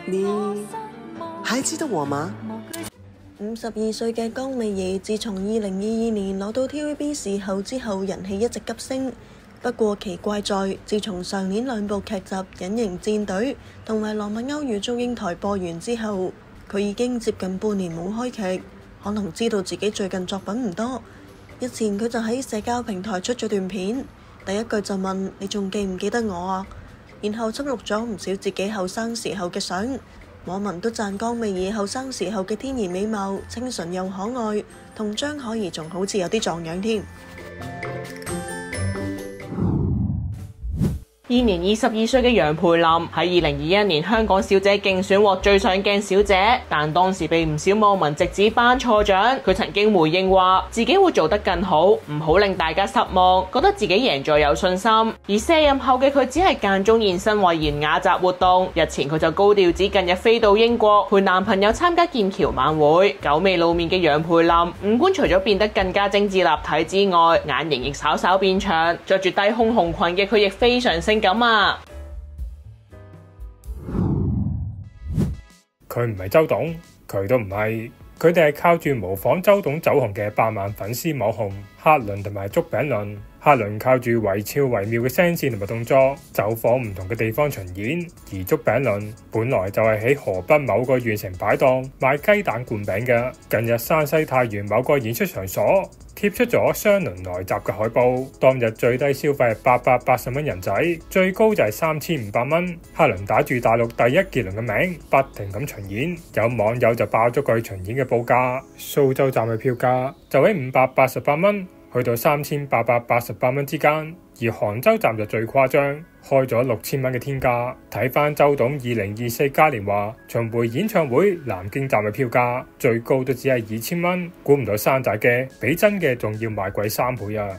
你還記得我嗎 ？52歲嘅江美儀，自從2022年攞到 TVB 視后之後，人氣一直急升。不過奇怪在，自從上年兩部劇集《隱形戰隊》同埋《羅密歐與祝英台》播完之後，佢已經接近半年冇開劇。可能知道自己最近作品唔多，日前佢就喺社交平台出咗段片，第一句就問你仲記唔記得我啊？然後輯錄咗唔少自己後生時候嘅相，網民都讚江美儀後生時候嘅天然美貌、清純又可愛，同張可頤仲好似有啲撞樣添。 現年22歲嘅楊培琳喺2021年香港小姐競選獲最上鏡小姐，但當時被唔少網民直指頒錯獎。佢曾經回應話自己會做得更好，唔好令大家失望，覺得自己贏在有信心。而卸任後嘅佢只係間中現身為妍雅集活動，日前佢就高調指近日飛到英國陪男朋友參加劍橋晚會。久未露面嘅楊培琳五官除咗變得更加精緻立體之外，眼型亦稍稍變長，着住低胸紅裙嘅佢亦非常性感啊！ 佢唔係周董，佢都唔係，佢哋係靠住模仿周董走紅嘅百萬粉絲網紅克倫同埋竹餅倫。克倫靠住惟肖惟妙嘅聲線同埋動作，走訪唔同嘅地方巡演；而竹餅倫本來就係喺河北某個縣城擺檔賣雞蛋灌餅嘅，近日山西太原某個演出場所貼出咗雙輪來襲嘅海報，當日最低消費係880蚊人仔，最高就係3500蚊。克倫打住大陸第一傑倫嘅名，不停咁巡演，有網友就爆咗佢巡演嘅報價，蘇州站嘅票價就喺588蚊去到3888蚊之間，而杭州站就最誇張，開咗6000蚊嘅天價。睇翻周董2024嘉年華巡迴演唱會南京站嘅票價，最高都只係2000蚊，估唔到山寨嘅比真嘅仲要賣貴3倍啊！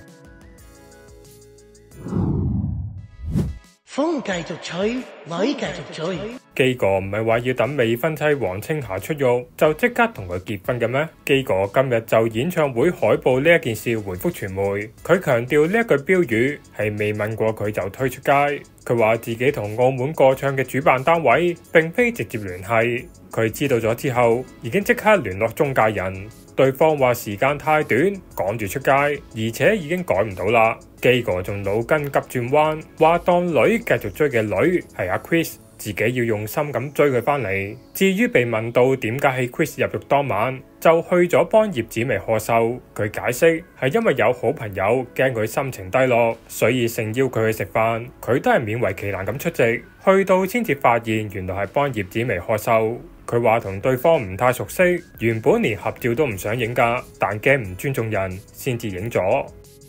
風繼續吹，女繼續吹。 基哥唔係話要等未婚妻王清霞出獄就即刻同佢結婚嘅咩？基哥今日就演唱會海報呢一件事回覆傳媒，佢強調呢一句標語係未問過佢就推出街。佢話自己同澳門歌唱嘅主辦單位並非直接聯繫，佢知道咗之後已經即刻聯絡中介人，對方話時間太短，趕住出街，而且已經改唔到啦。基哥仲腦筋急轉彎，話當女繼續追嘅女係阿 Chris，自己要用心咁追佢返嚟。至於被問到點解喺 Chris 入獄當晚就去咗幫葉子楣賀壽，佢解釋係因為有好朋友驚佢心情低落，所以誠邀佢去食飯，佢都係勉為其難咁出席，去到先至發現原來係幫葉子楣賀壽。佢話同對方唔太熟悉，原本連合照都唔想影㗎，但驚唔尊重人，先至影咗。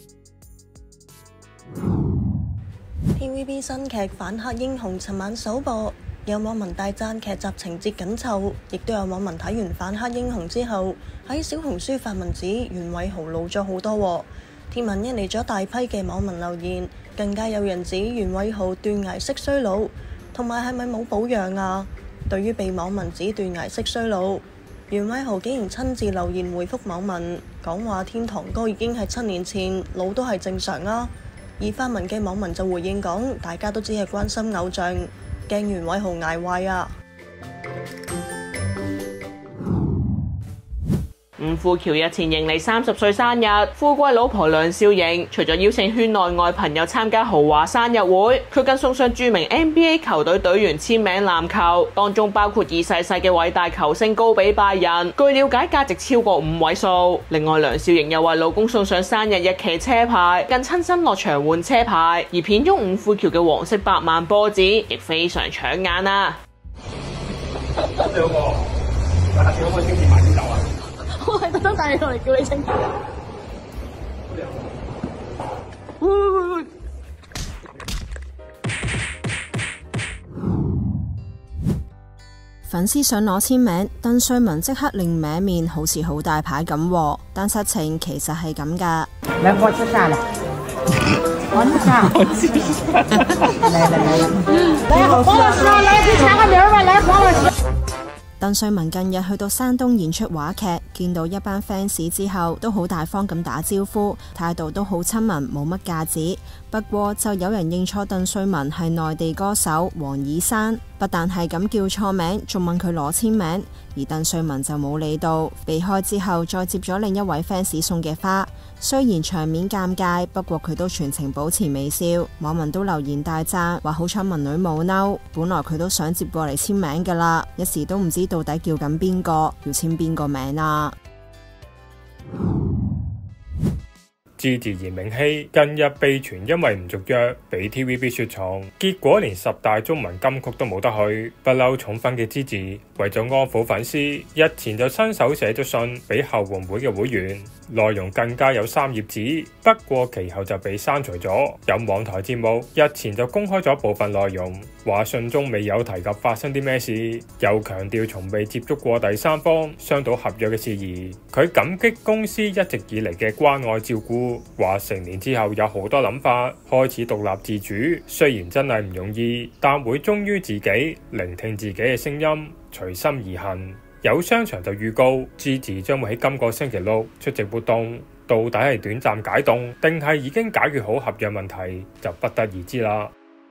TVB 新劇《反黑英雄》尋晚首播，有網民大讚劇集情節緊湊，亦都有網民睇完《反黑英雄》之後喺小紅書發文指袁偉豪老咗好多喎。貼文引嚟咗大批嘅網民留言，更加有人指袁偉豪斷崖式衰老，同埋係咪冇保養啊？對於被網民指斷崖式衰老，袁偉豪竟然親自留言回覆網民，講話天堂哥已經係7年前，老都係正常啊。而發文嘅網民就回應講，大家都只係關心偶像，驚袁偉豪捱壞啊。 吳富僑日前迎嚟30歲生日，富貴老婆梁少瑩除咗邀請圈內外朋友參加豪華生日會，佢更送上著名 NBA 球隊隊員簽名籃球，當中包括已逝世嘅偉大球星高比拜仁，據了解價值超過5位數。另外梁少瑩又為老公送上生日日期車牌，更親身落場換車牌，而片中吳富僑嘅黃色百萬波子亦非常搶眼啊！ 兩個，下次可唔可以清潔埋啲酒啊？ 我係特登帶你過嚟叫你清潔。 粉絲想攞簽名，鄧萃雯即刻另歪面，好似好大牌咁，但實情其實係咁㗎。 來，我吃啥了？我吃啥？來，黃老師，來去簽個名吧，來，黃老師。 鄧萃雯近日去到山東演出話劇，見到一班 fans 之後都好大方咁打招呼，態度都好親民，冇乜架子。不過就有人認錯鄧萃雯係內地歌手黃綺珊，不但係咁叫錯名，仲問佢攞簽名，而鄧萃雯就冇理到，避開之後再接咗另一位 fans 送嘅花。雖然場面尷尬，不過佢都全程保持微笑，網民都留言大讚，話好彩雯女冇嬲，本來佢都想接過嚟簽名噶啦，一時都唔知到底叫緊邊個，要簽邊個名啊。 Gigi 炎明熹近日被傳因為唔續約俾 TVB 雪藏，結果連10大中文金曲都冇得去。不嬲寵粉嘅 Gigi 為咗安撫粉絲，日前就親手寫咗信俾後援會嘅會員，內容更加有3頁紙，不過其後就被刪除咗。有網台節目日前就公開咗部分內容，話信中未有提及發生啲咩事，又強調從未接觸過第三方商討合約嘅事宜。佢感激公司一直以嚟嘅關愛照顧，話成年之後有好多諗法，開始獨立自主，雖然真係唔容易，但會忠於自己，聆聽自己嘅聲音，隨心而行。有商場就預告 Gigi 將會喺今個星期6出席活動，到底係短暫解凍定係已經解決好合約問題，就不得而知啦。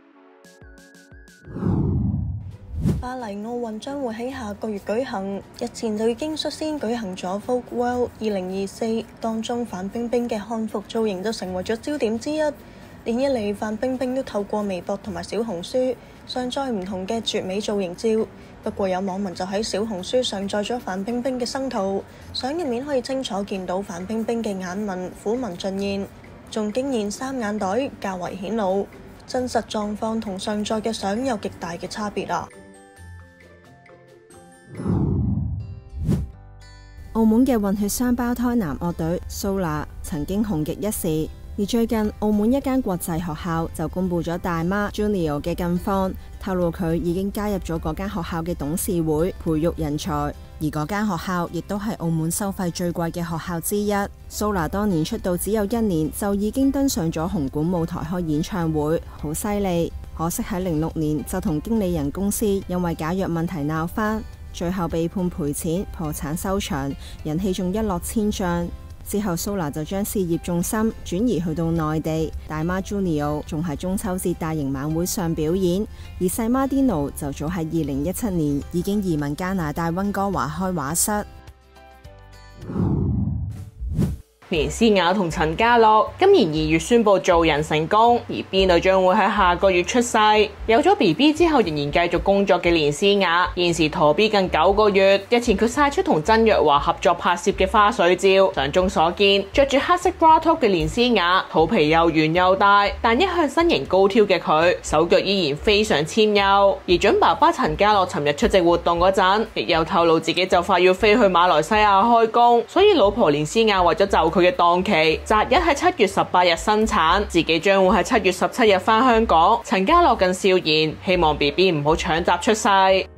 巴黎奧運將會喺下個月舉行，日前就已經率先舉行咗 Vogue World 2024，當中范冰冰嘅漢服造型就成為咗焦點之一。連日嚟，范冰冰都透過微博同埋小紅書上載唔同嘅絕美造型照。不過有網民就喺小紅書上載咗范冰冰嘅生圖，相入面可以清楚見到范冰冰嘅眼紋虎紋盡現，仲驚現3眼袋較為顯露，真實狀況同上載嘅相有極大嘅差別啊！ 澳門嘅混血雙胞胎男樂隊 Solar 曾經紅極一時，而最近澳門一間國際學校就公布咗大媽 Junior 嘅近況，透露佢已經加入咗嗰間學校嘅董事會，培育人才，而嗰間學校亦都係澳門收費最貴嘅學校之一。Solar 當年出道只有1年，就已經登上咗紅館舞台開演唱會，好犀利。可惜喺06年就同經理人公司因為假藥問題鬧翻，最後被判賠錢破產收場，人氣仲一落千丈。之後 Solar 就將事業重心轉移去到內地，大媽 Junior 仲喺中秋節大型晚會上表演，而細媽 Dino 就早喺2017年已經移民加拿大溫哥華開畫室。 連詩雅同陳家樂今年2月宣布做人成功，而 B 女將會喺下個月出世。有咗 BB 之後仍然繼續工作嘅連詩雅，現時陀 B 近9個月。日前佢晒出同曾若華合作拍攝嘅花絮照，相中所見，着住黑色 bra top 嘅連詩雅，肚皮又圓又大，但一向身形高挑嘅佢，手腳依然非常纖幼。而準爸爸陳家樂尋日出席活動嗰陣，亦有透露自己就快要飛去馬來西亞開工，所以老婆連詩雅為咗就佢嘅檔期，擇日喺7月18日生產，自己將會喺7月17日返香港。陳家樂更笑言，希望 BB 唔好搶閘出世。